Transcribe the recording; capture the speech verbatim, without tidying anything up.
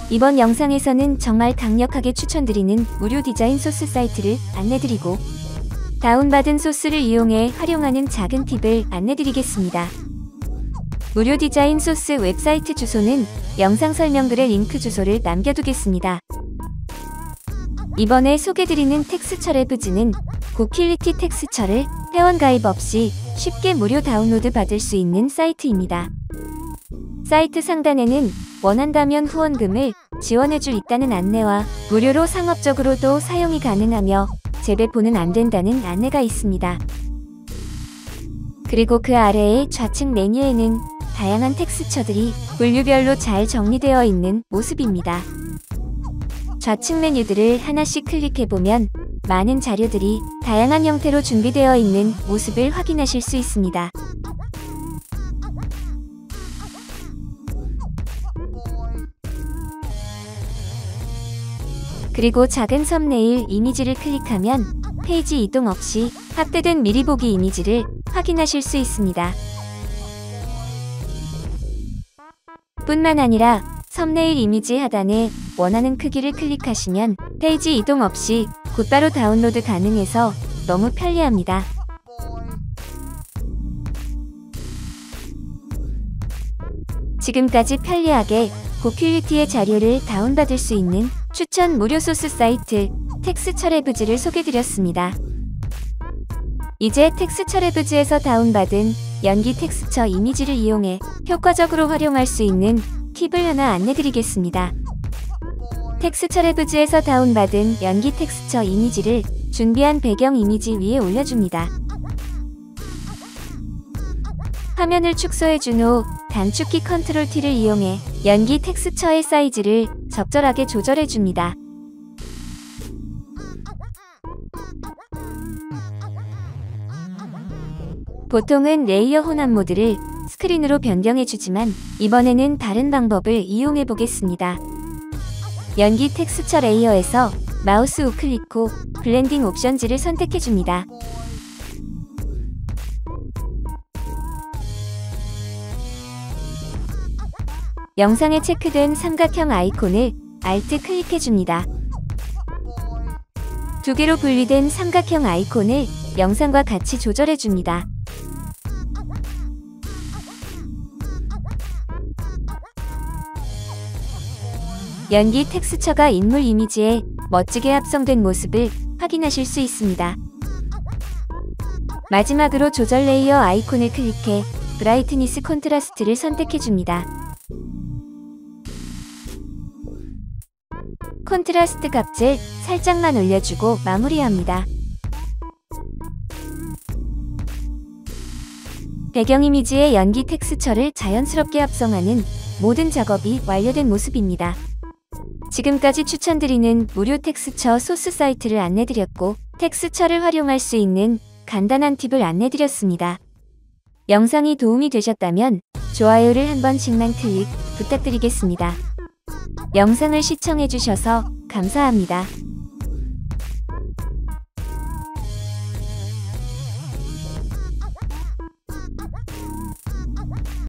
이번 영상에서는 정말 강력하게 추천드리는 무료 디자인 소스 사이트를 안내드리고 다운받은 소스를 이용해 활용하는 작은 팁을 안내드리겠습니다. 무료 디자인 소스 웹사이트 주소는 영상 설명글에 링크 주소를 남겨두겠습니다. 이번에 소개드리는 텍스처랩즈는 고퀄리티 텍스처를 회원가입 없이 쉽게 무료 다운로드 받을 수 있는 사이트입니다. 사이트 상단에는 원한다면 후원금을 지원해줄 있다는 안내와 무료로 상업적으로도 사용이 가능하며 재배포는 안된다는 안내가 있습니다. 그리고 그 아래의 좌측 메뉴에는 다양한 텍스처들이 분류별로 잘 정리되어 있는 모습입니다. 좌측 메뉴들을 하나씩 클릭해보면 많은 자료들이 다양한 형태로 준비되어 있는 모습을 확인하실 수 있습니다. 그리고 작은 썸네일 이미지를 클릭하면 페이지 이동 없이 확대된 미리 보기 이미지를 확인하실 수 있습니다. 뿐만 아니라 썸네일 이미지 하단에 원하는 크기를 클릭하시면 페이지 이동 없이 곧바로 다운로드 가능해서 너무 편리합니다. 지금까지 편리하게 고퀄리티의 자료를 다운받을 수 있는 추천 무료 소스 사이트 텍스처랩즈를 소개드렸습니다. 이제 텍스처랩즈에서 다운받은 연기 텍스처 이미지를 이용해 효과적으로 활용할 수 있는 팁을 하나 안내드리겠습니다. 텍스처랩즈에서 다운받은 연기 텍스처 이미지를 준비한 배경 이미지 위에 올려줍니다. 화면을 축소해준 후 단축키 컨트롤 T를 이용해 연기 텍스처의 사이즈를 적절하게 조절해줍니다. 보통은 레이어 혼합 모드를 스크린으로 변경해주지만 이번에는 다른 방법을 이용해 보겠습니다. 연기 텍스처 레이어에서 마우스 우클릭 후 블렌딩 옵션즈를 선택해줍니다. 영상에 체크된 삼각형 아이콘을 알트 클릭해줍니다. 두 개로 분리된 삼각형 아이콘을 영상과 같이 조절해줍니다. 연기 텍스처가 인물 이미지에 멋지게 합성된 모습을 확인하실 수 있습니다. 마지막으로 조절 레이어 아이콘을 클릭해 브라이트니스 콘트라스트를 선택해줍니다. 콘트라스트 값을 살짝만 올려주고 마무리합니다. 배경 이미지에 연기 텍스처를 자연스럽게 합성하는 모든 작업이 완료된 모습입니다. 지금까지 추천드리는 무료 텍스처 소스 사이트를 안내드렸고 텍스처를 활용할 수 있는 간단한 팁을 안내드렸습니다. 영상이 도움이 되셨다면 좋아요를 한 번씩만 클릭 부탁드리겠습니다. 영상을 시청해주셔서 감사합니다.